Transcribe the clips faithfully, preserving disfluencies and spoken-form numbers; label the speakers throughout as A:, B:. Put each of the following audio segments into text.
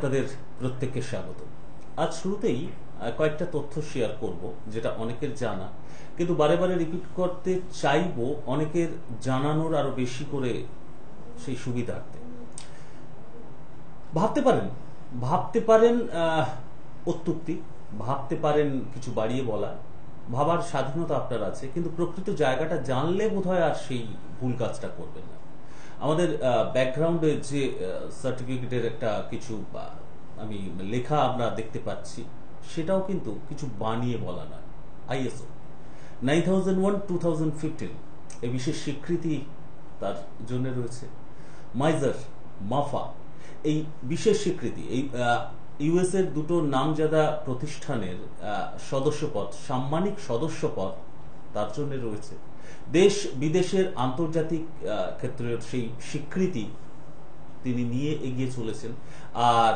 A: আপনাদের প্রত্যেককে স্বাগত। আজ শুরুতেই কয়েকটা তথ্য শেয়ার করব যেটা অনেকের জানা, কিন্তু বারে বারে রিপিট করতে চাইবো অনেকের জানানোর আরো বেশি করে সেই সুবিধার্থে। ভাবতে পারেন ভাবতে পারেন অত্যুক্তি, ভাবতে পারেন কিছু বাড়িয়ে বলা, ভাবার স্বাধীনতা আপনার আছে, কিন্তু প্রকৃত জায়গাটা জানলে বোধহয় আর সেই ভুল কাজটা করবেন না। আমাদের ব্যাকগ্রাউন্ডে যে সার্টিফিকেটের একটা কিছু আমি লেখা আমরা দেখতে পাচ্ছি, সেটাও কিন্তু কিছু বানিয়ে বলা নয়। ISO nine thousand one two thousand fifteen এই বিশেষ স্বীকৃতি তার জন্য রয়েছে। মাইজার, মাফা এই বিশেষ স্বীকৃতি, এই ইউএস এর দুটো নামজাদা প্রতিষ্ঠানের সদস্যপদ, সাম্মানিক সদস্যপদ তার জন্য রয়েছে। দেশ বিদেশের আন্তর্জাতিক ক্ষেত্রের সেই স্বীকৃতি তিনি নিয়ে এগিয়ে চলেছেন। আর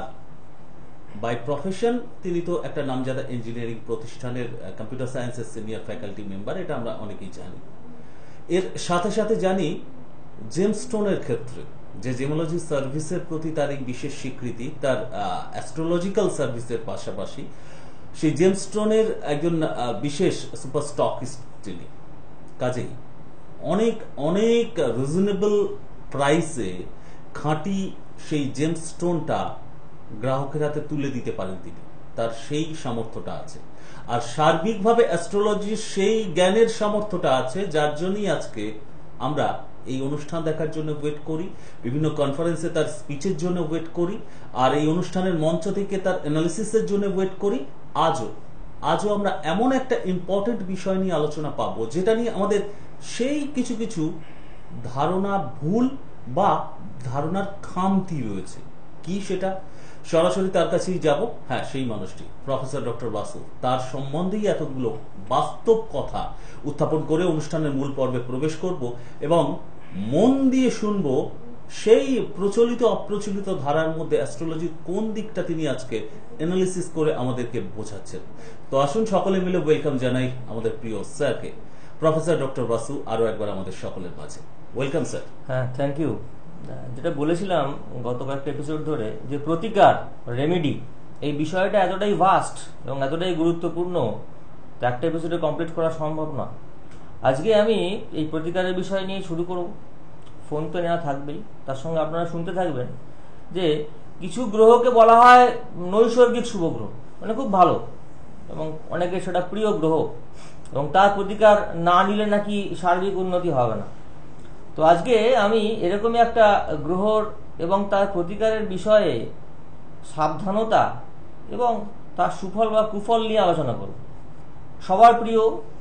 A: বাই প্রফেশন তিনি তো একটা নামজাদা ইঞ্জিনিয়ারিং প্রতিষ্ঠানের কম্পিউটার সায়েন্সের সিনিয়র ফ্যাকাল্টি মেম্বার, এটা আমরা অনেকেই জানি। এর সাথে সাথে জানি জেমস্টোনের ক্ষেত্রে যে জেমোলজি সার্ভিসের প্রতি তার এই বিশেষ স্বীকৃতি, তার অ্যাস্ট্রোলজিক্যাল সার্ভিসের পাশাপাশি সেই জেমস্টোনের একজন বিশেষ সুপার স্টকিস্ট তিনি। কাজেই অনেক অনেক রিজনেবল প্রাইসে খাঁটি সেই জেমস্টোনটা গ্রাহকের হাতে তুলে দিতে পারেন তিনি, তার সেই সামর্থ্যটা আছে। আর সার্বিকভাবে অ্যাস্ট্রোলজির সেই জ্ঞানের সামর্থ্যটা আছে, যার জন্যই আজকে আমরা এই অনুষ্ঠান দেখার জন্য ওয়েট করি, বিভিন্ন কনফারেন্সে তার স্পিচের জন্য ওয়েট করি, আর এই অনুষ্ঠানের মঞ্চ থেকে তার অ্যানালিসিসের জন্য ওয়েট করি। আজও আজও আমরা এমন একটা ইম্পর্টেন্ট বিষয় নিয়ে আলোচনা পাবো, যেটা নিয়ে আমাদের সেই কিছু কিছু ধারণা ভুল বা ধারণার খামতি রয়েছে। কি সেটা? সরাসরি তার কাছেই যাব। হ্যাঁ, সেই মানুষটি প্রফেসর ডক্টর বাসু। তার সম্বন্ধেই এতগুলো বাস্তব কথা উত্থাপন করে অনুষ্ঠানের মূল পর্বে প্রবেশ করব এবং মন দিয়ে শুনবো সেই প্রচলিত অপ্রচলিত ধারার মধ্যে অ্যাস্ট্রোলজির কোন দিকটা তিনি আজকে অ্যানালিসিস করে আমাদেরকে বোঝাচ্ছেন। তো আসুন সকলে মিলে ওয়েলকাম জানাই আমাদের প্রিয় স্যারকে, প্রফেসর ডক্টর বাসু, আরো একবার আমাদের সকলের মাঝে ওয়েলকাম স্যার।
B: হ্যাঁ, থ্যাংক ইউ। যেটা বলেছিলাম গত কয়েকটা এপিসোড ধরে, যে প্রতিকার, রেমেডি, এই বিষয়টা এতটাই ভাস্ট এবং এতটাই গুরুত্বপূর্ণ, তো একটা এপিসোডে কমপ্লিট করা সম্ভব না। আজকে আমি এই প্রতিকারের বিষয় নিয়ে শুরু করব। ফোন তো নেওয়া থাকবেই, তার সঙ্গে আপনারা শুনতে থাকবেন যে কিছু গ্রহকে বলা হয় নৈসর্গিক শুভ গ্রহ, মানে খুব ভালো এবং অনেকের সেটা প্রিয় গ্রহ, এবং তার প্রতিকার না নিলে নাকি সার্বিক উন্নতি হবে না। তো আজকে আমি এরকমই একটা গ্রহর এবং তার প্রতিকারের বিষয়ে সাবধানতা এবং তার সুফল বা কুফল নিয়ে আলোচনা করব। সবার প্রিয়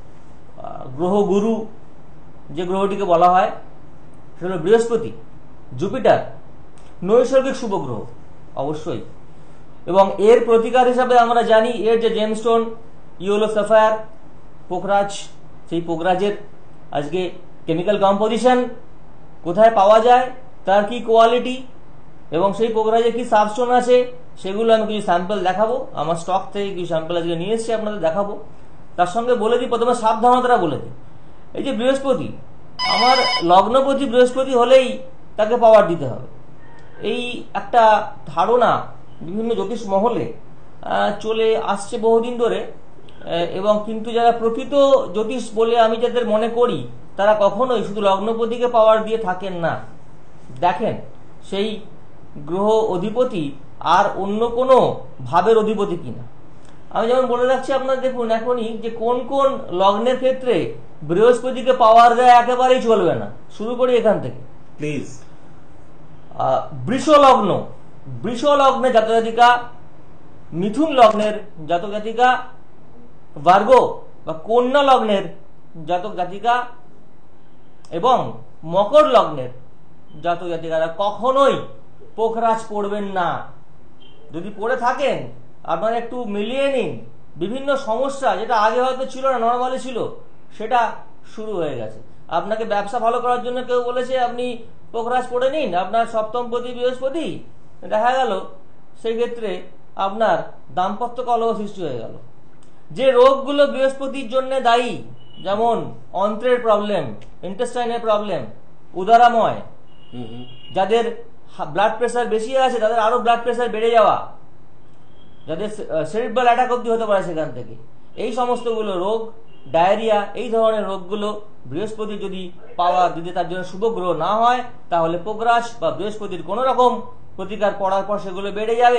B: গ্রহ গুরু যে গ্রহটিকে বলা হয় সেটা হলো বৃহস্পতি, জুপিটার, নৈসর্গিক শুভ গ্রহ অবশ্যই। এবং এর প্রতিকার হিসাবে আমরা জানি এর যে জেমস্টোন, ইয়েলো সাফায়ার, পোখরাজ, সেই পোখরাজের আজকে কেমিক্যাল কম্পোজিশন কোথায় পাওয়া যায়, তার কি কোয়ালিটি, এবং সেই পোখরাজে কি সাবস্টোন আছে, সেগুলো আমি কিছু স্যাম্পল দেখাবো। আমার স্টক থেকে কিছু স্যাম্পল আজকে নিয়ে এসেছি, আপনাদের দেখাবো। তার সঙ্গে বলে দিই, প্রথমে সাবধানতাটা বলে দিই। এই যে বৃহস্পতি, আমার লগ্নপতি বৃহস্পতি হলেই তাকে পাওয়ার দিতে হবে, এই একটা ধারণা বিভিন্ন জ্যোতিষ মহলে চলে আসছে বহুদিন ধরে। এবং কিন্তু যারা প্রকৃত জ্যোতিষ বলে আমি যাদের মনে করি, তারা কখনোই শুধু লগ্নপতিকে পাওয়ার দিয়ে থাকেন না। দেখেন সেই গ্রহ অধিপতি আর অন্য কোনো ভাবের অধিপতি কিনা। আমি যেমন বলে রাখছি, আপনারা দেখুন এখনই যে কোন কোন লগ্নের ক্ষেত্রে বৃহস্পতিকে পাওয়ার দেয় একেবারেই চলবে না। শুরু করি এখান থেকে
A: প্লিজ।
B: বৃষ লগ্ন, বৃষ লগ্নের জাতক জাতিকা, মিথুন লগ্নের জাতক জাতিকা, ভার্গ বা কন্যা লগ্নের জাতক জাতিকা এবং মকর লগ্নের জাতক জাতিকারা কখনোই পোখরাজ পড়বেন না। যদি পড়ে থাকেন, আপনারা একটু মিলিয়ে নিন। বিভিন্ন সমস্যা যেটা আগে হয়তো ছিল না, নর্মালি ছিল, সেটা শুরু হয়ে গেছে। আপনাকে ব্যবসা ভালো করার জন্য কেউ বলেছে আপনি পোখরাজ পড়ে নিন, আপনার সপ্তমপতি বৃহস্পতি, দেখা গেল সেই ক্ষেত্রে আপনার দাম্পত্য কলহ সৃষ্টি হয়ে গেল। যে রোগগুলো বৃহস্পতির জন্য দায়ী, যেমন অন্ত্রের প্রবলেম, ইন্টেস্টাইনের প্রবলেম, উদরাময়, যাদের ব্লাড প্রেসার বেশি আছে তাদের আরো ব্লাড প্রেসার বেড়ে যাওয়া, যাদের সেরিব্রাল অ্যাটাক অব্দি হতে পারে সেখান থেকে, এই সমস্তগুলো রোগ, ডায়রিয়া, এই ধরনের রোগগুলো বৃহস্পতি যদি পাওয়া যদি তার জন্য শুভ গ্রহ না হয়, তাহলে পোগ্রাস বা বৃহস্পতির কোন রকম প্রতিকার পড়ার পর সেগুলো বেড়ে যাবে।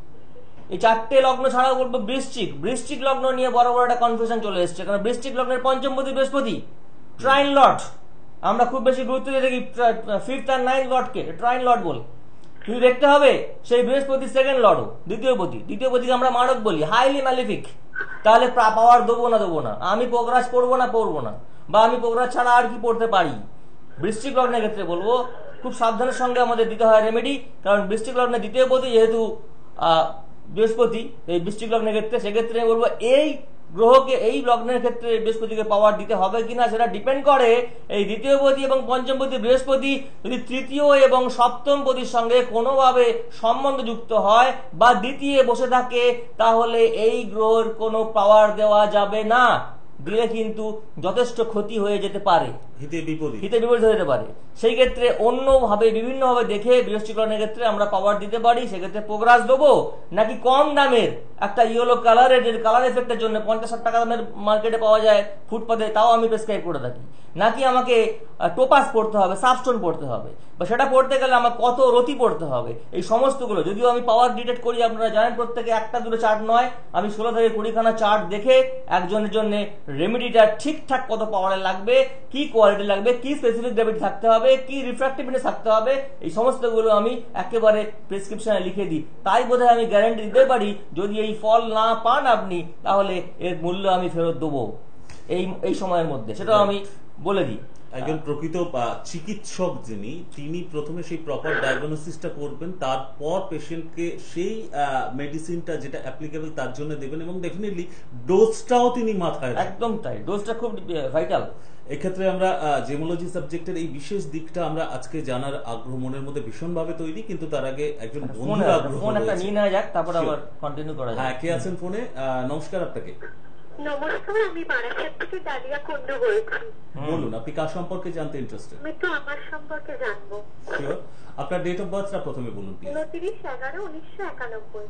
B: এই চারটে লগ্ন ছাড়াও বলবো বৃশ্চিক, বৃশ্চিক লগ্ন নিয়ে বড় বড় একটা কনফিউশন চলে এসছে, কারণ বৃশ্চিক লগ্নের পঞ্চমপতি বৃহস্পতি ট্রাইন লর্ড, আমরা খুব বেশি গুরুত্ব দিয়ে দেখি ফিফথ আর নাইন্থ লর্ডকে ট্রাইন লর্ড বল, কিন্তু দেখতে হবে সেই বৃহস্পতি সেকেন্ড লর্ড, দ্বিতীয় পতি, দ্বিতীয় পতিকে আমরা মারক বলি, হাইলি ম্যালিফিক। তাহলে পাওয়ার দেবো না দেবো না, আমি পোগ্রাস পড়বো না পড়বো না, বা আমি পোগ্রাস ছাড়া আর কি পড়তে পারি। বৃশ্চিক লগ্নের ক্ষেত্রে বলবো খুব সাবধানের সঙ্গে আমাদের দিতে হয় রেমেডি, কারণ বৃশ্চিক লগ্নের দ্বিতীয় পতি যেহেতু আহ বৃহস্পতি, এই বৃশ্চিক লগ্নের ক্ষেত্রে সেক্ষেত্রে বলবো এই গ্রহকে এই লগ্নের ক্ষেত্রে বৃহস্পতিকে পাওয়ার দিতে হবে কিনা সেটা ডিপেন্ড করে এই দ্বিতীয় পতি এবং পঞ্চমপতি বৃহস্পতি যদি তৃতীয় এবং সপ্তম পতির সঙ্গে কোনোভাবে সম্বন্ধ যুক্ত হয় বা দ্বিতীয় বসে থাকে, তাহলে এই গ্রহের কোনো পাওয়ার দেওয়া যাবে না, দিলে কিন্তু যথেষ্ট ক্ষতি হয়ে যেতে পারে,
A: হিতে বিপরীত
B: হিতে বিপরীত হয়ে যেতে পারে। সেই ক্ষেত্রে অন্যভাবে বিভিন্নভাবে দেখে বৃহস্পতি লগ্নের ক্ষেত্রে আমরা পাওয়ার দিতে পারি। সেক্ষেত্রে পোগ্রাস দেবো নাকি কম দামের একটা ইয়েলো কালারের যে কালার এফেক্টের জন্য পঞ্চাশ ষাট টাকা দামের মার্কেটে পাওয়া যায় ফুটপাতে, তাও আমি প্রেসক্রাইব করে থাকি, নাকি আমাকে টোপাস পড়তে হবে, সাবস্টোন পড়তে হবে, বা সেটা পড়তে গেলে আমার কত রতি পড়তে হবে, এই সমস্তগুলো যদিও আমি পাওয়ার ডিটেক্ট করি, আপনারা জানেন প্রত্যেকে একটা দুটো চার্ট নয়, আমি ষোলো থেকে কুড়িখানা চার্ট দেখে একজনের জন্য রেমেডিটা ঠিকঠাক কত পাওয়ারে লাগবে, কি কোয়ালিটি লাগবে, কি স্পেসিফিক গ্র্যাভিটি থাকতে হবে, কি রিফ্র্যাক্টিভিটি থাকতে হবে, এই সমস্তগুলো আমি একেবারে প্রেসক্রিপশনে লিখে দিই। তাই বোধহয় আমি গ্যারান্টি দিতে পারি যদি এই ফল না পান আপনি, তাহলে এর মূল্য আমি ফেরত দেবো এই এই সময়ের মধ্যে, সেটাও আমি বলে দিই।
A: একজন প্রকৃত চিকিৎসক যিনি, তিনি প্রথমে সেই প্রপার ডায়াগনোসিসটা করবেন, তারপর পেশেন্টকে সেই মেডিসিনটা যেটা অ্যাপ্লিকেবল তার জন্য দেবেন, এবং ডেফিনেটলি ডোজটাও তিনি মাথায় রাখবেন।
B: একদম তাই, ডোজটা খুব ভাইটাল।
A: এক্ষেত্রে আমরা জেমোলজি সাবজেক্টের এই বিশেষ দিকটা আমরা আজকে জানার আগ্রহ মনের মধ্যে ভীষণভাবে তৈরি, কিন্তু তার আগে একজন বন্ধুর আগ্রহ
B: ফোন একটা নিয়ে নেওয়া যাক, তারপর
A: Sure.
B: আবার কন্টিনিউ করা যাক।
A: হ্যাঁ, কে আছেন ফোনে? নমস্কার আপনাকে।
C: নমস্কার, আমি বারাসাত থেকে ডালিয়া কুন্ডু বলছি।
A: বলুন, আপনি কার সম্পর্কে জানতে ইন্টারেস্টেড?
C: আমি তো আমার সম্পর্কে জানবো।
A: শিওর। আপনার ডেট অফ বার্থটা প্রথমে বলুন প্লিজ।
C: উনত্রিশ এগারো উনিশশো একানব্বই।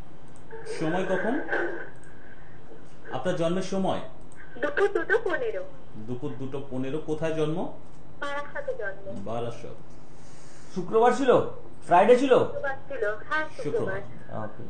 A: সময় কখন? আপনার জন্মের সময়?
C: দুপুর দুটো পনেরো।
A: দুপুর দুটো পনেরো। কোথায় জন্ম?
C: বারাসাতে জন্ম।
A: বারাসাত।
B: শুক্রবার ছিল, ফ্রাইডে ছিল?
C: শুক্রবার ছিল, হ্যাঁ শুক্রবার।
B: ওকে।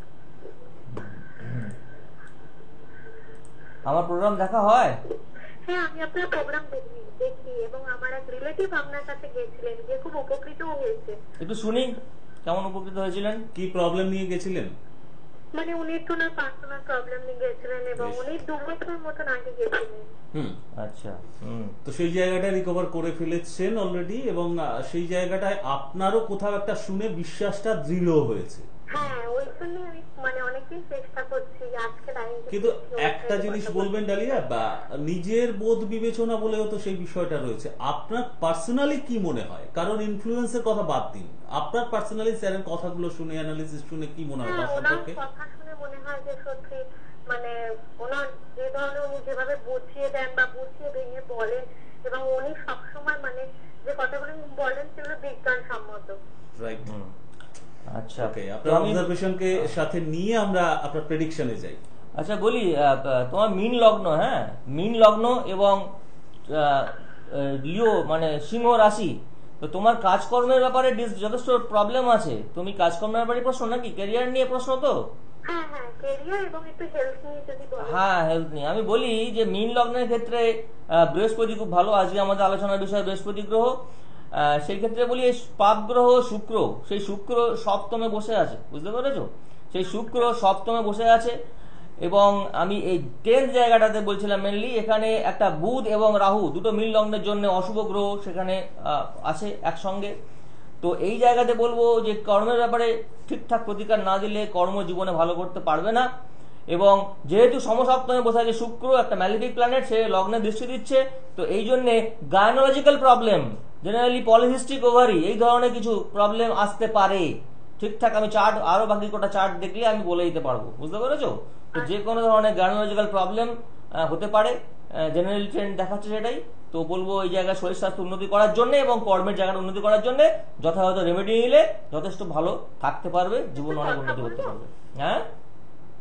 B: আমার প্রোগ্রাম দেখা হয়?
C: হ্যাঁ, আমি আপনার প্রোগ্রাম দেখি দেখি এবং আমার এক রিলেটিভ আপনার কাছে গেছিলেন, যে খুব উপকৃত হয়েছে।
B: একটু শুনি কেমন উপকৃত হয়েছিলেন।
A: কি প্রবলেম নিয়ে গেছিলেন?
C: মানে উনি একটু না পার্সোনাল প্রবলেম নিয়ে গেছিলেন এবং উনি দু বছর মতন আগে গেছিলেন।
A: হুম,
B: আচ্ছা। হুম,
A: তো সেই জায়গাটা রিকভার করে ফেলেছেন অলরেডি, এবং সেই জায়গাটায় আপনারও কোথাও একটা শুনে বিশ্বাসটা দৃঢ় হয়েছে।
C: হ্যাঁ, ওই জন্য আমি মানে অনেকদিন চেষ্টা করছি আজকে লাইন।
A: কিন্তু একটা জিনিস বলবেন ডালিয়া, বা নিজের বোধ বিবেচনা বলেও তো সেই বিষয়টা রয়েছে, আপনার পার্সোনালি কি মনে হয়? কারণ ইনফ্লুয়েন্সের কথা বাদ দিন, আপনার পার্সোনালি স্যারের কথাগুলো শুনে, অ্যানালিসিস শুনে কি মনে হয় তার সম্পর্কে?
C: কথা শুনে মনে হয় যে সত্যি মানে ওনার যে ধরনের উনি যেভাবে বুঝিয়ে দেন বা বুঝিয়ে ভেঙে বলেন, এবং উনি সবসময় মানে যে কথাগুলো বলেন সেগুলো বিজ্ঞানসম্মত।
A: রাইট।
B: আচ্ছা,
A: ওকে, আপনার অবজারভেশনকে সাথে নিয়ে আমরা আপনার প্রেডিকশনে যাই।
B: আচ্ছা বলি, তোমার মিন লগ্ন, হ্যাঁ মিন লগ্ন এবং লিও মানে সিংহ রাশি, তো তোমার কাজকর্মের ব্যাপারে যথেষ্ট প্রবলেম আছে। তুমি কাজকর্মের ব্যাপারে প্রশ্ন নাকি ক্যারিয়ার নিয়ে প্রশ্ন? তো
C: হ্যাঁ হ্যাঁ, ক্যারিয়ার এবং একটু হেলথ নিয়ে যদি বলেন।
B: হ্যাঁ, হেলথ নিয়ে আমি বলি যে মিন লগ্নের ক্ষেত্রে বৃহস্পতি খুব ভালো, আজকে আমাদের আলোচনার বিষয় বৃহস্পতি গ্রহ। সেই ক্ষেত্রে বলি পাপ গ্রহ শুক্র, সেই শুক্র সপ্তমে বসে আছে, বুঝতে পেরেছো? সেই শুক্র সপ্তমে বসে আছে, এবং আমি এই টেন্থ জায়গাটাতে বলছিলাম মেনলি, এখানে একটা বুধ এবং রাহু দুটো মিল লগ্নের জন্য অশুভ গ্রহ সেখানে আছে একসঙ্গে। তো এই জায়গাতে বলবো যে কর্মের ব্যাপারে ঠিকঠাক প্রতিকার না দিলে কর্মজীবনে ভালো করতে পারবে না, এবং যেহেতু সমসপ্তমে বসে আছে শুক্র, একটা ম্যালিফিক প্ল্যানেট, সে লগ্নে দৃষ্টি দিচ্ছে, তো এই জন্যে gynaecological problem, generally polycystic ovary, এই ধরনের কিছু প্রবলেম আসতে পারে। ঠিকঠাক আমি চার্ট আরো বাকি কটা চার্ট দেখলে আমি বলে দিতে পারবো, বুঝতে পেরেছো? তো যে কোনো ধরনের গাইনোলজিক্যাল প্রবলেম হতে পারে, জেনারেল ট্রেন্ড দেখাচ্ছে সেটাই। তো বলবো এই জায়গায় শরীর স্বাস্থ্য উন্নতি করার জন্য এবং কর্মের জায়গাটা উন্নতি করার জন্য যথাযথ রেমেডি নিলে যথেষ্ট ভালো থাকতে পারবে, জীবন অনেক উন্নতি করতে পারবে। হ্যাঁ,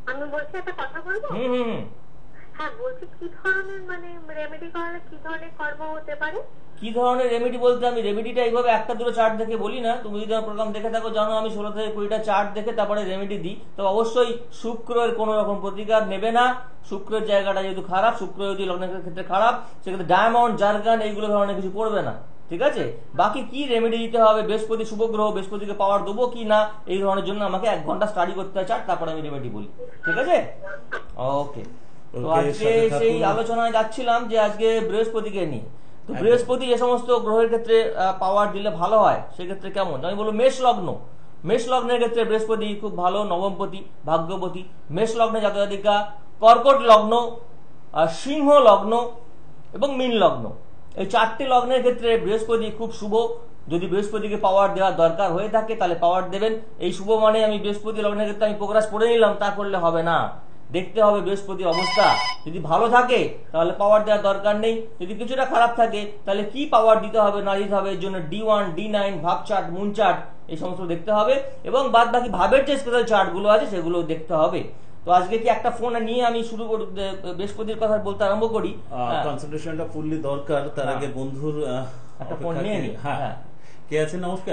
C: আমি বলছি একটা কথা বলবো।
B: হুম হুম
C: হ্যাঁ, বলছি কি ধরনের মানে রেমেডি করালে কি ধরনের কর্ম হতে পারে?
B: কি ধরনের রেমেডি বলতে আমি রেমেডিটা এইভাবে একটা দুটো চার্ট দেখে বলি না। তুমি যদি আমার প্রোগ্রাম দেখে থাকো জানো আমি ষোলো থেকে কুড়িটা চার্ট দেখে তারপরে রেমেডি দিই। তো অবশ্যই শুক্রের কোনো রকম প্রতিকার নেবে না। শুক্রের জায়গাটা যেহেতু খারাপ, শুক্র যদি লগ্নের ক্ষেত্রে খারাপ, সেক্ষেত্রে ডায়মন্ড, জারগান এইগুলো ধরনের কিছু করবে না, ঠিক আছে? বাকি কি রেমেডি দিতে হবে, বৃহস্পতি শুভ গ্রহ, বৃহস্পতিকে পাওয়ার দেবো কি না এই ধরনের জন্য আমাকে এক ঘন্টা স্টাডি করতে হয় চার্ট, তারপরে আমি রেমেডি বলি, ঠিক আছে? ওকে, তো আজকে সেই আলোচনায় যাচ্ছিলাম যে আজকে বৃহস্পতিকে নিয়ে। তো বৃহস্পতি যে সমস্ত গ্রহের ক্ষেত্রে পাওয়ার দিলে ভালো হয় সেক্ষেত্রে কেমন আমি বলবো, মেষ লগ্ন, মেষ লগ্নের ক্ষেত্রে বৃহস্পতি খুব ভালো, নবমপতি, ভাগ্যপতি। মেষ লগ্নে জাতক জাতিকা, কর্কট লগ্ন, সিংহ লগ্ন এবং মীন লগ্ন, এই চারটি লগ্নের ক্ষেত্রে বৃহস্পতি খুব শুভ। যদি বৃহস্পতিকে পাওয়ার দেওয়ার দরকার হয়ে থাকে তাহলে পাওয়ার দেবেন। এই শুভ মানে আমি বৃহস্পতি লগ্নের ক্ষেত্রে আমি প্রকাশ করে নিলাম তা করলে হবে না, দেখতে হবে বৃহস্পতির অবস্থা। যদি ভালো থাকে তাহলে পাওয়ার দেওয়ার দরকার নেই, যদি কিছুটা খারাপ থাকে তাহলে কি পাওয়ার দিতে হবে না দিতে হবে এর জন্য ডি ওয়ান ডি নাইন ভাব চার্ট, মুন চার্ট এই সমস্ত দেখতে হবে, এবং বাদ বাকি ভাবের যে স্পেশাল চার্ট গুলো আছে সেগুলো দেখতে হবে। তো আজকে কি একটা ফোন নিয়ে আমি শুরু করি, বৃহস্পতির কথা বলতে আরম্ভ করি।
A: কনসেন্ট্রেশনটা ফুললি দরকার, তার আগে বন্ধুর
B: একটা ফোন নিয়ে নি।
A: হ্যাঁ, কে আছে? নমস্কার।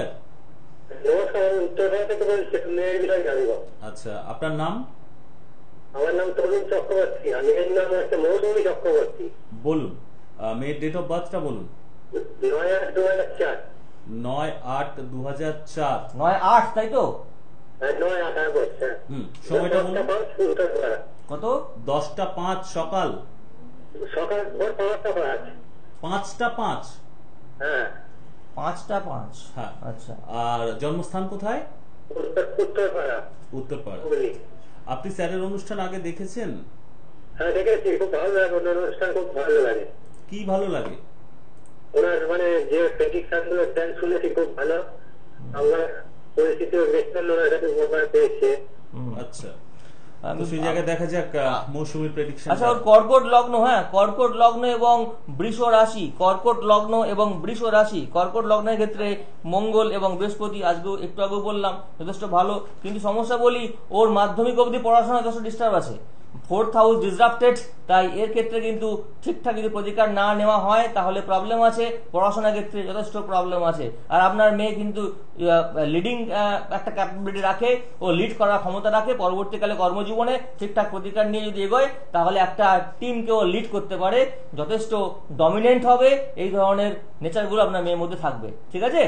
A: আচ্ছা, আপনার নাম?
D: আমার নাম তরুণ চক্রবর্তী। আমি এর নাম হচ্ছে মৌসুমী চক্রবর্তী।
A: বলুন, মেয়ের ডেট অফ বার্থটা বলুন।
D: নয় আট দু হাজার চার।
A: নয় আট দু হাজার চার।
B: নয় আট, তাই তো?
D: নয় আট আগস্ট।
A: হুম, সময়টা বলুন।
B: কত?
A: দশটা পাঁচ সকাল।
D: সকাল ভোর পাঁচটা পাঁচ।
A: পাঁচটা পাঁচ?
D: হ্যাঁ,
B: পাঁচটা পাঁচ।
A: হ্যাঁ,
B: আচ্ছা।
A: আর জন্মস্থান কোথায়?
D: উত্তরপাড়া।
A: উত্তরপাড়া। আপনি স্যারের অনুষ্ঠান আগে দেখেছেন?
D: হ্যাঁ, দেখেছি, খুব ভালো লাগে। ওনার অনুষ্ঠান খুব ভালো লাগে।
A: কি ভালো লাগে?
D: ওনার মানে যে প্রেডিকশন গুলো দেন শুনেছি খুব ভালো। আমরা পরিচিত ব্যক্তির ওনার কাছে মোবাইল পেয়েছে।
A: আচ্ছা, তো সেই জায়গায় দেখা যাক মৌসুমীর প্রেডিকশন।
B: আচ্ছা, ওর কর্কট লগ্ন, হ্যাঁ কর্কট লগ্ন এবং বৃষ রাশি, কর্কট লগ্ন এবং বৃষ রাশি। কর্কট লগ্নের ক্ষেত্রে মঙ্গল এবং বৃহস্পতি, আজকে একটু আগে বললাম যথেষ্ট ভালো, কিন্তু সমস্যা বলি ওর মাধ্যমিক অবধি পড়াশোনা যথেষ্ট ডিস্টার্ব আছে, ফোর্থ হাউস ডিসরাপ্টেড। তাই এর ক্ষেত্রে কিন্তু ঠিকঠাক যদি প্রতিকার না নেওয়া হয় তাহলে প্রবলেম আছে, পড়াশোনার ক্ষেত্রে যথেষ্ট প্রবলেম আছে। আর আপনার মেয়ে কিন্তু লিডিং একটা ক্যাপাবিলিটি রাখে, ও লিড করার ক্ষমতা রাখে, পরবর্তীকালে কর্মজীবনে ঠিকঠাক প্রতিকার নিয়ে যদি এগোয় তাহলে একটা টিমকে ও লিড করতে পারে, যথেষ্ট ডমিনেন্ট হবে। এই ধরনের নেচারগুলো আপনার মেয়ের মধ্যে থাকবে, ঠিক আছে?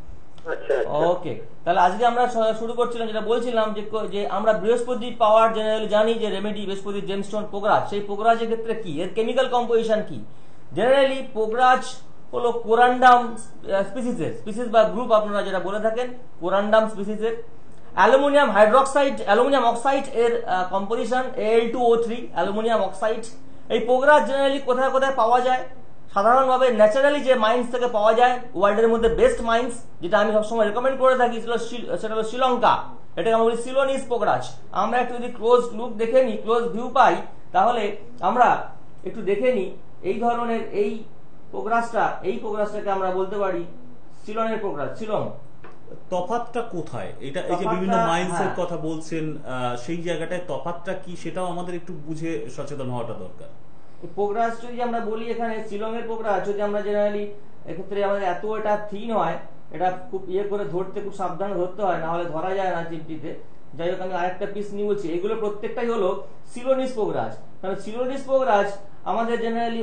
B: ওকে, তাহলে আজকে আমরা শুরু করছিলাম যেটা বলছিলাম যে আমরা বৃহস্পতি পাওয়ার জেনারেলি জানি যে রেমেডি বৃহস্পতির জেমস্টোন পোগরাজ। সেই পোগরাজের ক্ষেত্রে কি, এর কেমিক্যাল কম্পোজিশন কি? জেনারেলি পোগরাজ হলো কোরান্ডাম স্পিসিসের, স্পিসিস বা গ্রুপ আপনারা যেটা বলে থাকেন, কোরান্ডাম স্পিসিসের অ্যালুমিনিয়াম হাইড্রোক্সাইড, অ্যালুমিনিয়াম অক্সাইড এর composition L two O three, aluminium oxide. এই পোগরাজ জেনারেলি কোথায় কোথায় পাওয়া যায়? সাধারণভাবে ন্যাচারালি যে মাইন্স থেকে পাওয়া যায়, ওয়ার্ল্ডের মধ্যে বেস্ট মাইন্স যেটা আমি সবসময় রেকমেন্ড করে থাকি সেটা হলো শ্রীলঙ্কা। এটাকে আমরা বলি সিলোনিস পোগরাজ। আমরা একটু যদি ক্লোজ লুক দেখে নিই, ক্লোজ ভিউ পাই, তাহলে আমরা একটু দেখে নিই এই ধরনের এই পোগরাজটা, এই পোগরাজটাকে আমরা বলতে পারি সিলনের পোগরাজ, শিলং।
A: তফাৎটা কোথায়? এটা এই যে বিভিন্ন মাইন্সের কথা বলছেন, সেই জায়গাটায় তফাৎটা কি সেটাও আমাদের একটু বুঝে সচেতন হওয়াটা দরকার।
B: পোগরাজ যদি আমরা বলি এখানে শিলংয়ের পোগরাজ, যদি আমরা জেনারেলি এক্ষেত্রে আমাদের এত এটা থিন হয়, এটা খুব ইয়ে করে ধরতে খুব সাবধানে ধরতে হয়, না হলে ধরা যায় না চিপটিতে। যাই হোক, আমি আরেকটা পিস নিয়ে বলছি, এগুলো প্রত্যেকটাই হলো সিলোনিস পোগরাজ। কারণ সিলোনিস পোগরাজ আমাদের জেনারেলি,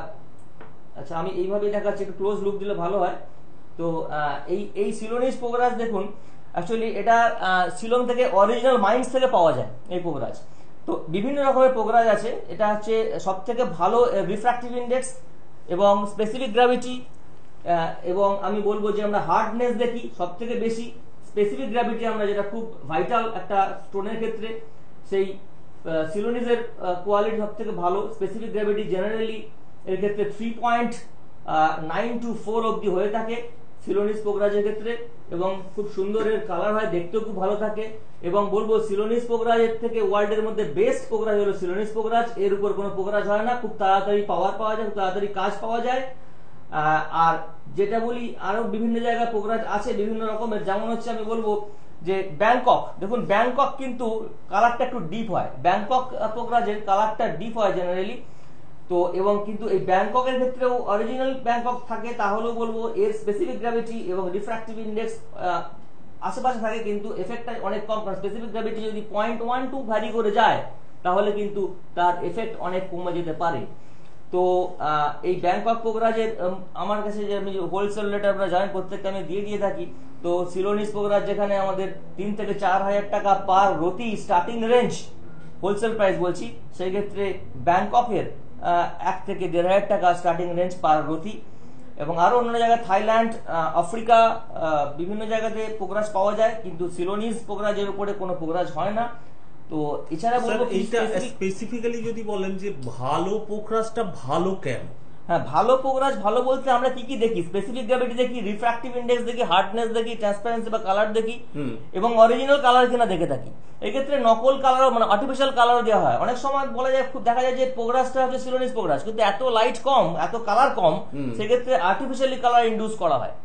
B: আচ্ছা আমি এইভাবেই দেখাচ্ছি, একটু ক্লোজ লুক দিলে ভালো হয়। তো এই এই সিলোনিস পোগরাজ দেখুন, অ্যাকচুয়ালি এটা শিলং থেকে অরিজিনাল মাইন্স থেকে পাওয়া যায় এই পোগরাজ। তো বিভিন্ন রকমের পোগরাজ আছে, এটা হচ্ছে সব থেকে ভালো রিফ্র্যাক্টিভ ইন্ডেক্স এবং স্পেসিফিক গ্র্যাভিটি, এবং আমি বলবো যে আমরা হার্ডনেস দেখি সব থেকে বেশি, স্পেসিফিক গ্র্যাভিটি আমরা যেটা খুব ভাইটাল একটা স্টোনের ক্ষেত্রে, সেই সিলোনিসের কোয়ালিটি সব থেকে ভালো। স্পেসিফিক গ্র্যাভিটি জেনারেলি এর ক্ষেত্রে three point nine to four অব্দি হয়ে থাকে সিলোনিস পোগরাজের ক্ষেত্রে, এবং খুব সুন্দরের কালার হয়, দেখতেও খুব ভালো থাকে। এবং বলবো সিলোনিস পোগরাজের থেকে ওয়ার্ল্ডের মধ্যে বেস্ট পোগরাজ হলো সিলোনিস পোগরাজ। এর উপর কোনো পোগরাজ হয় না, খুব তাড়াতাড়ি পাওয়ার পাওয়া যায়, খুব তাড়াতাড়ি কাজ পাওয়া যায়। আর যেটা বলি আরো বিভিন্ন জায়গায় পোগরাজ আছে বিভিন্ন রকমের, যেমন হচ্ছে আমি বলবো যে ব্যাংকক, দেখুন ব্যাংকক কিন্তু কালারটা একটু ডিপ হয়, ব্যাংকক পোকরাজের কালারটা ডিপ হয় জেনারেলি। তো এবং কিন্তু এই ব্যাংককের ক্ষেত্রেও অরিজিনাল ব্যাংকক থাকে, তাহলেও বলবো এর স্পেসিফিক গ্র্যাভিটি এবং রিফ্র্যাক্টিভ ইন্ডেক্স আশেপাশে থাকে, কিন্তু এফেক্টটা অনেক কম। স্পেসিফিক গ্র্যাভিটি যদি পয়েন্ট ওয়ান টু ভ্যারি করে যায় তাহলে কিন্তু তার এফেক্ট অনেক কমে যেতে পারে। তো এই ব্যাংকক পোকরাজের আমার কাছে যে আমি হোলসেল রেট আপনারা জানেন প্রত্যেকটা আমি দিয়ে দিয়ে থাকি। তো সিলোনিস পোকরাজ যেখানে আমাদের তিন থেকে চার হাজার টাকা পার রতি স্টার্টিং রেঞ্জ, হোলসেল প্রাইস বলছি, সেই ক্ষেত্রে ব্যাংককের এক থেকে দেড় হাজার টাকা স্টার্টিং রেঞ্জ পার রতি। এবং আরো অন্য জায়গায় থাইল্যান্ড, আফ্রিকা, বিভিন্ন জায়গাতে পোকরাজ পাওয়া যায়, কিন্তু সিলোনিস পোকরাজের উপরে কোনো পোকরাজ হয় না। তো এছাড়া বলবো
A: এইটা স্পেসিফিক্যালি যদি বলেন যে ভালো পোকরাজটা ভালো কেন?
B: হ্যাঁ, ভালো পোকরাজ ভালো বলতে আমরা কি কি দেখি, স্পেসিফিক গ্র্যাভিটি দেখি, রিফ্র্যাক্টিভ ইন্ডেক্স দেখি, হার্ডনেস দেখি, ট্রান্সপারেন্সি বা কালার দেখি, এবং অরিজিনাল কালার কিনা দেখে থাকি। এই ক্ষেত্রে নকল কালারও মানে আর্টিফিশিয়াল কালারও দেওয়া হয়। অনেক সময় বলা যায়, খুব দেখা যায় যে পোকরাজটা হচ্ছে সিলোনিস পোকরাজ, কিন্তু এত লাইট কম, এত কালার কম, সেক্ষেত্রে আর্টিফিশিয়ালি কালার ইন্ডিউস করা হয়।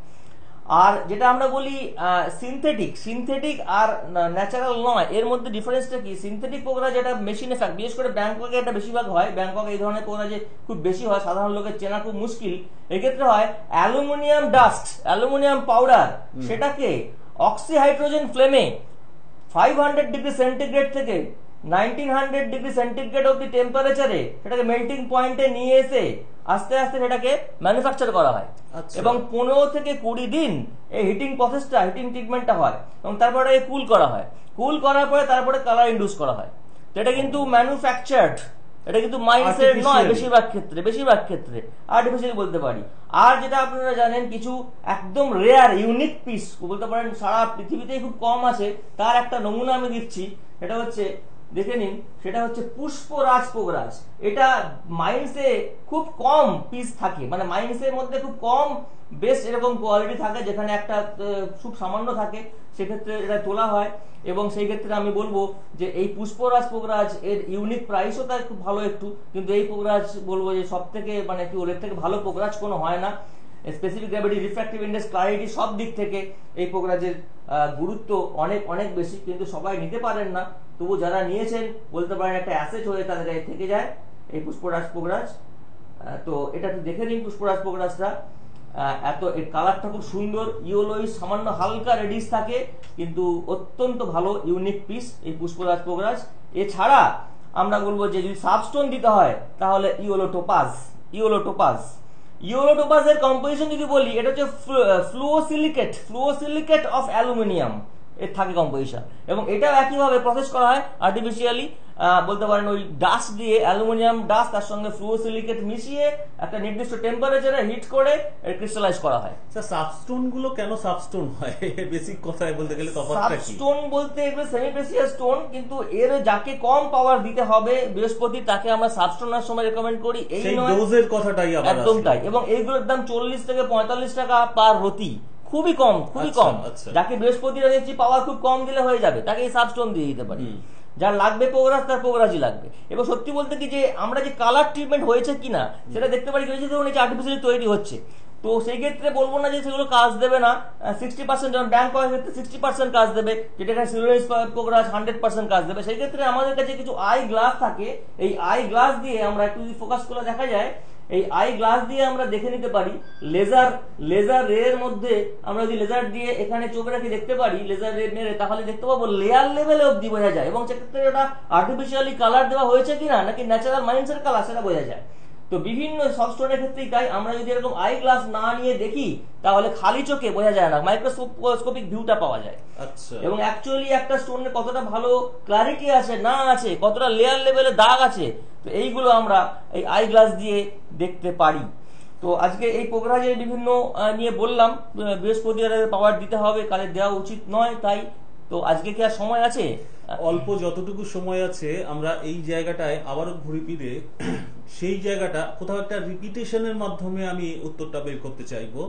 B: আর যেটা আমরা বলি সিনথেটিক, সিনথেটিক আর ন্যাচারাল নয়, এর মধ্যে ডিফারেন্সটা কি? সিনথেটিক পোকরাজ যেটা মেশিন এফেক্ট, বিশেষ করে ব্যাংককে এটা বেশিরভাগ হয়, ব্যাংকক এই ধরনের পোকরাজে খুব বেশি হয়, সাধারণ লোকের চেনা খুব মুশকিল। এক্ষেত্রে হয় অ্যালুমিনিয়াম ডাস্ট, অ্যালুমিনিয়াম পাউডার, সেটাকে অক্সি হাইড্রোজেন ফ্লেমে ফাইভ হান্ড্রেড ডিগ্রি সেন্টিগ্রেড থেকে নাইনটিন হান্ড্রেড ডিগ্রি সেন্টিগ্রেড অব্দি টেম্পারেচারে সেটাকে মেল্টিং পয়েন্টে নিয়ে এসে আস্তে আস্তে সেটাকে ম্যানুফ্যাকচার করা হয়। এবং পনেরো থেকে কুড়ি দিন এই হিটিং প্রসেসটা, হিটিং ট্রিটমেন্টটা হয়, এবং তারপরে কুল করা হয়। কুল করার পরে তারপরে কালার ইন্ডিউস করা হয়। তো এটা কিন্তু ম্যানুফ্যাকচার্ড, এটা কিন্তু মাইন্ডসেট নয় বেশিরভাগ ক্ষেত্রে, বেশিরভাগ ক্ষেত্রে আর্টিফিশিয়ালি বলতে পারি। আর যেটা আপনারা জানেন, কিছু একদম রেয়ার ইউনিক পিস বলতে পারেন সারা পৃথিবীতেই খুব কম আছে, তার একটা নমুনা আমি দিচ্ছি। এটা হচ্ছে, দেখে নিন, সেটা হচ্ছে পুষ্পরাজ পোকরাজ। এটা মাইন্সে খুব কম পিস থাকে, মানে মাইন্সের মধ্যে খুব কম বেস্ট এরকম কোয়ালিটি থাকে, যেখানে একটা খুব সামান্য থাকে, সেক্ষেত্রে এটা তোলা হয়। এবং সেই ক্ষেত্রে আমি বলবো যে এই পুষ্পরাজ পোকরাজ এর ইউনিক প্রাইসও তার খুব ভালো একটু, কিন্তু এই পোকরাজ বলবো যে সব থেকে মানে কি ওর থেকে ভালো পোকরাজ কোনো হয় না। Specific gravity, refractive index, clarity সব দিক থেকে এই পোকরাজের গুরুত্ব অনেক অনেক বেশি, কিন্তু সবাই নিতে পারেন না। তবু যারা নিয়েছেন বলতে পারেন একটা অ্যাসেট হয়ে তাদের গায়ে থেকে যায় এই পুষ্পরাজ পোকরাজ। তো এটা দেখে নিন পুষ্পরাজ পোকরাজটা, এত এর কালারটা খুব সুন্দর, ইয়েলোইশ, সামান্য হালকা রেডিশ থাকে, কিন্তু অত্যন্ত ভালো ইউনিক পিস এই পুষ্পরাজ পোকরাজ। এছাড়া আমরা বলবো যে যদি সাবস্টোন দিতে হয় তাহলে yellow topaz, yellow topaz yellow টোপাজের কম্পোজিশন যদি বলি, এটা হচ্ছে ফ্লুওসিলিকেট, ফ্লুওসিলিকেট অফ অ্যালুমিনিয়াম এর থাকে কম্পোজিশন, এবং এটাও একইভাবে প্রসেস করা হয় আর্টিফিশিয়ালি, বলতে পারেন ওই ডাস্ট দিয়ে, অ্যালুমিনিয়াম ডাস্ট তার সঙ্গে ফ্লুওসিলিকেট মিশিয়ে একটা নির্দিষ্ট টেম্পারেচারে হিট করে ক্রিস্টালাইজ করা হয়।
A: স্যার, সাবস্টোন গুলো কেন সাবস্টোন হয়? বেসিক কথায় বলতে গেলে তফাৎটা কি?
B: সাবস্টোন বলতে এগুলো সেমি প্রেসিয়াস স্টোন, কিন্তু এর যাকে কম পাওয়ার দিতে হবে বৃহস্পতি, তাকে আমরা সাবস্টোনের সময় রেকমেন্ড করি, এই নয়
A: ডোজের কথাটাই আবার
B: একদম তাই। এবং এইগুলোর দাম চল্লিশ থেকে পঁয়তাল্লিশ টাকা পার রতি, খুবই কম, খুবই কম। যাকে বৃহস্পতিরা দেখছি পাওয়ার খুব কম দিলে হয়ে যাবে, তাকে এই সাবস্টোন দিয়ে দিতে পারি। যার লাগবে পোকরাজ, তার পোকরাজই লাগবে। এবং সত্যি বলতে কি, যে আমরা যে কালার ট্রিটমেন্ট হয়েছে কিনা সেটা দেখতে পারি, ধরুন আর্টিফিশিয়ালি তৈরি হচ্ছে, তো সেই ক্ষেত্রে বলবো না যে সেগুলো কাজ দেবে না। সিক্সটি পার্সেন্ট যেমন ব্যাংককের ক্ষেত্রে সিক্সটি পার্সেন্ট কাজ দেবে, যেটা সিলোনিস পোকরাজ হান্ড্রেড পার্সেন্ট কাজ দেবে। সেই ক্ষেত্রে আমাদের কাছে কিছু আই গ্লাস থাকে, এই আই গ্লাস দিয়ে আমরা একটু যদি ফোকাস করে দেখা যায়, এই আই গ্লাস দিয়ে আমরা দেখে নিতে পারি লেজার, লেজার রে এর মধ্যে আমরা যদি লেজার দিয়ে এখানে চোখ রেখে দেখতে পারি, লেজার রে মেরে, তাহলে দেখতে পাবো লেয়ার লেভেলে অব্দি বোঝা যায়, এবং সেক্ষেত্রে ওটা আর্টিফিশিয়ালি কালার দেওয়া হয়েছে কিনা নাকি ন্যাচারাল মাইন্সের কালার সেটা বোঝা যায়। তো বিভিন্ন সফটওয়্যারের ক্ষেত্রেই তাই, আমরা যদি এরকম আই গ্লাস না নিয়ে দেখি তাহলে খালি চোখে বোঝা যায় না, মাইক্রোস্কোপিক ভিউটা পাওয়া যায়।
A: আচ্ছা, এবং
B: অ্যাকচুয়ালি একটা স্টোনের কতটা ভালো ক্লারিটি আছে না আছে, কতটা লেয়ার লেভেলে দাগ আছে, তো এইগুলো আমরা এই আই গ্লাস দিয়ে দেখতে পারি। তো আজকে এই পোকরাজের বিভিন্ন নিয়ে বললাম, বৃহস্পতিবারের পাওয়ার দিতে হবে, কালে দেওয়া উচিত নয়, তাই তো আজকে কি আর সময় আছে?
A: অল্প যতটুকু সময় আছে আমরা এই জায়গাটায় আবারও ঘুরে ফিরে সেই জায়গাটা কোথাও একটা রিপিটেশনের মাধ্যমে আমি উত্তরটা বের করতে চাইবো,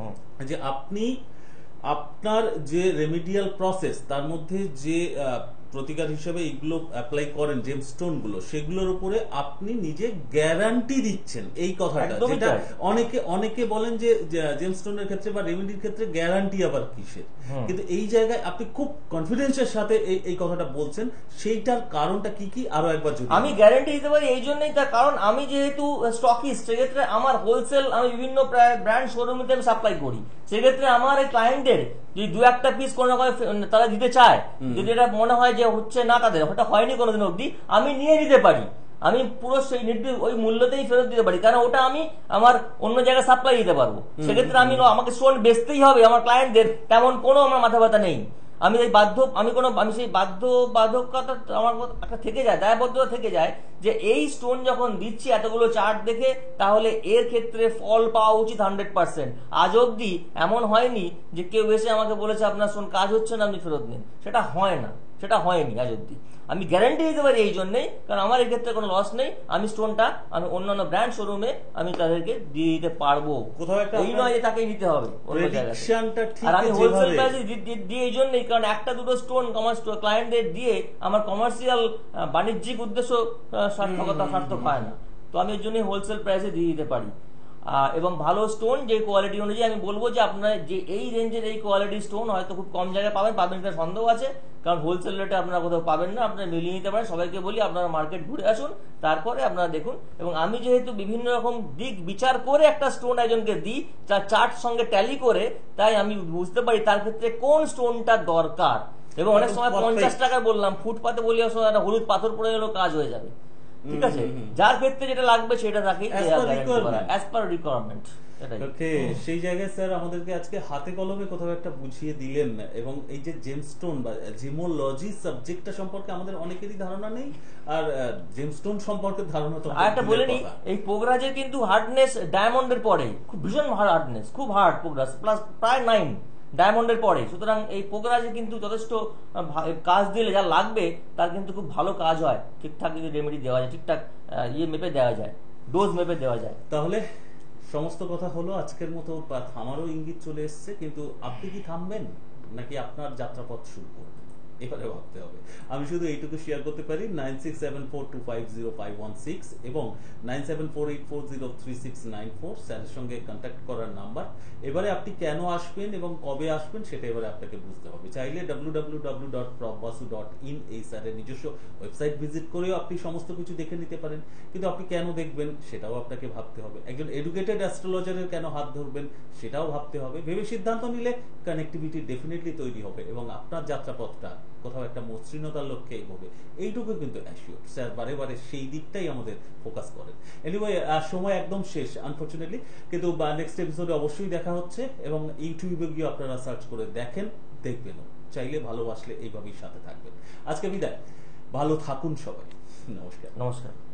A: যে আপনি আপনার যে রেমিডিয়াল প্রসেস তার মধ্যে যে প্রতিকার হিসেবে এইগুলো অ্যাপ্লাই করেন জেমস্টোন গুলো, সেগুলোর উপরে আপনি নিজে গ্যারান্টি দিচ্ছেন এই কথাটা,
B: একদমই
A: যেটা
B: তাই।
A: অনেকে অনেকে বলেন যে জেমস্টোনের ক্ষেত্রে বা রেমেডির ক্ষেত্রে গ্যারান্টি আবার কিসের,
B: হুম।
A: কিন্তু এই জায়গায় আপনি খুব কনফিডেন্সের সাথে এই এই কথাটা বলছেন, সেইটার কারণটা কি কি আরো একবার যদি
B: আমি গ্যারান্টি দিতে পারি এই জন্যই, তার কারণ আমি যেহেতু স্টকিস্ট, সেক্ষেত্রে আমার হোলসেল আমি বিভিন্ন ব্র্যান্ড শোরুমে আমি সাপ্লাই করি, সেক্ষেত্রে আমার এই ক্লায়েন্টদের যদি দু একটা পিস কোনো রকম তারা দিতে চায়, যদি এটা মনে হয় যে হচ্ছে না, তাদের ওটা হয়নি কোনোদিন অবধি, আমি নিয়ে নিতে পারি, আমি পুরো সেই নির্দিষ্ট ওই মূল্যতেই ফেরত দিতে পারি, কারণ ওটা আমি আমার অন্য জায়গায় সাপ্লাই দিতে পারবো। সেক্ষেত্রে আমি আমাকে স্টোন বেচতেই হবে আমার ক্লায়েন্টদের, তেমন কোনো আমার মাথা ব্যথা নেই। আমি এই বাধ্য আমি কোনো আমি সেই বাধ্য বাধ্যকতা আমার একটা থেকে যায়, দায়বদ্ধতা থেকে যায় যে এই স্টোন যখন দিচ্ছি এতগুলো চার্ট দেখে, তাহলে এর ক্ষেত্রে ফল পাওয়া উচিত হান্ড্রেড পার্সেন্ট। আজ অব্দি এমন হয়নি যে কেউ এসে আমাকে বলেছে আপনার স্টোন কাজ হচ্ছে না, আপনি ফেরত নিন, সেটা হয় না, সেটা হয়নি আজ অব্দি। আমি গ্যারান্টি দিতে পারি এই জন্যই, কারণ আমার এই ক্ষেত্রে কোনো লস নেই, আমি স্টোনটা আমি অন্যান্য ব্র্যান্ড শোরুমে আমি তাদেরকে দিয়ে দিতে পারবো,
A: কোথাও একটা
B: এই নয় যে তাকে নিতে হবে অন্য জায়গায়।
A: প্রেডিকশনটা ঠিক
B: আর আমি হোলসেল
A: যেভাবে
B: প্রাইসে দিয়ে এই জন্যই, কারণ একটা দুটো স্টোন আমার ক্লায়েন্টদের দিয়ে আমার কমার্শিয়াল বাণিজ্যিক উদ্দেশ্য আহ, সার্থকতা সার্থক হয় না, তো আমি এর জন্য হোলসেল প্রাইসে দিয়ে দিতে পারি। আহ, এবং ভালো স্টোন যে কোয়ালিটি অনুযায়ী আমি বলবো যে আপনার যে এই রেঞ্জের এই কোয়ালিটির স্টোন হয়তো খুব কম জায়গায় পাবেন, পাবেন কিনা সন্দেহ আছে, কারণ হোলসেল রেটে আপনারা কোথাও পাবেন না, আপনারা মিলিয়ে নিতে পারেন। সবাইকে বলি আপনারা মার্কেট ঘুরে আসুন, তারপরে আপনারা দেখুন। এবং আমি যেহেতু বিভিন্ন রকম দিক বিচার করে একটা স্টোন একজনকে দিই, তার চার্ট সঙ্গে ট্যালি করে, তাই আমি বুঝতে পারি তার ক্ষেত্রে কোন স্টোনটা দরকার। এবং অনেক সময় পঞ্চাশ টাকা বললাম, ফুটপাতে বলি একটা হলুদ পাথর পড়ে গেলেও কাজ হয়ে যাবে, ঠিক আছে, যার ক্ষেত্রে যেটা লাগবে সেটা তাকেই অ্যাজ পার রিকোয়ারমেন্ট।
A: ওকে, সেই জায়গায় স্যার আমাদেরকে আজকে হাতে কলমে কোথাও একটা বুঝিয়ে দিলেন। এবং এই যে জেমস্টোন বা জিমোলজি সাবজেক্টটা সম্পর্কে আমাদের অনেকেরই ধারণা নেই, আর জেমস্টোন সম্পর্কে ধারণা তো
B: আর একটা বলে নি, এই পোগরাজের কিন্তু হার্ডনেস ডায়মন্ডের পরে খুব ভীষণ হার্ডনেস, খুব হার্ড পোগরাজ, প্লাস প্রায় নাইন ডায়মন্ডের পরে। সুতরাং এই পোগরাজে কিন্তু যথেষ্ট কাজ দিলে যা লাগবে তার কিন্তু খুব ভালো কাজ হয়, ঠিকঠাক যদি রেমেডি দেওয়া যায়, ঠিকঠাক ইয়ে মেপে দেওয়া যায়, ডোজ মেপে দেওয়া যায়।
A: তাহলে সমস্ত কথা হলো আজকের মতো, থামারও ইঙ্গিত চলে এসছে, কিন্তু আপনি কি থামবেন নাকি আপনার যাত্রাপথ শুরু করবেন এবারে ভাবতে হবে। আমি শুধু এইটুকু শেয়ার করতে পারি, nine six seven four two five zero five one six এবং nine seven four eight four zero three six nine four স্যারের সঙ্গে কন্ট্যাক্ট করার নাম্বার। এবারে আপনি কেন আসবেন এবং কবে আসবেন সেটা এবারে আপনাকে বুঝতে হবে। চাইলে W W W dot prop Basu dot in এই স্যারের নিজস্ব ওয়েবসাইট ভিজিট করেও আপনি সমস্ত কিছু দেখে নিতে পারেন, কিন্তু আপনি কেন দেখবেন সেটাও আপনাকে ভাবতে হবে। একজন এডুকেটেড অ্যাস্ট্রোলজারের কেন হাত ধরবেন সেটাও ভাবতে হবে। ভেবে সিদ্ধান্ত নিলে কানেক্টিভিটি ডেফিনেটলি তৈরি হবে এবং আপনার যাত্রাপথটা কোথাও একটা মসৃণতার লক্ষ্যে এগোবে, এইটুকু কিন্তু অ্যাসিওর। স্যার বারে বারে সেই দিকটাই আমাদের ফোকাস করেন। এনিওয়ে, সময় একদম শেষ আনফরচুনেটলি, কিন্তু নেক্সট এপিসোডে অবশ্যই দেখা হচ্ছে এবং ইউটিউবে গিয়ে আপনারা সার্চ করে দেখেন, দেখবেনও, চাইলে ভালোবাসলে এইভাবেই সাথে থাকবেন। আজকে বিদায়, ভালো থাকুন সবাই, নমস্কার।
B: নমস্কার।